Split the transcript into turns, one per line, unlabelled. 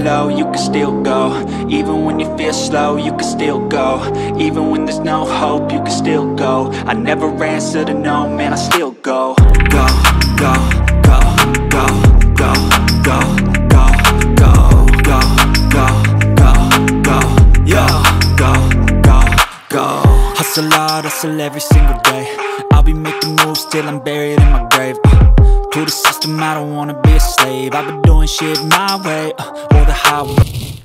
low, you can still go. Even when you feel slow, you can still go. Even when there's no hope, you can still go. I never answer to no, man, I still go. Go, go, go, go, go, go, go, go, go, go, go, go, yo, go, go, go. Hustle hard, hustle every single day. I'll be making moves till I'm buried in my grave. To the system, I don't wanna be a slave. I've been doing shit my way, or the highway.